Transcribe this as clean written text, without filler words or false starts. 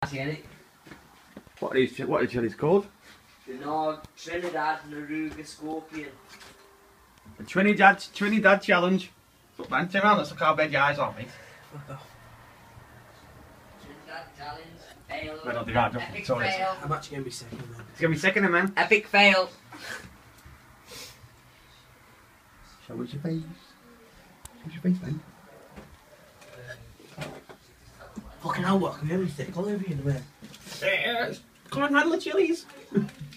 That's it. What are the chilies called? The Nord Trinidad Naruga Scorpion. The Trinidad challenge. Look, man, turn around, let's look how bad your eyes are, mate. Trinidad challenge. Fail. Well, they are, Epic sorry. fail. I'm actually going to be second then. It's going to be second, then, man. Epic fail. Show us your face. Show us your face, man. Fucking hell, what? Can you hear me stick all over you in a minute? Come on, handle the chilies.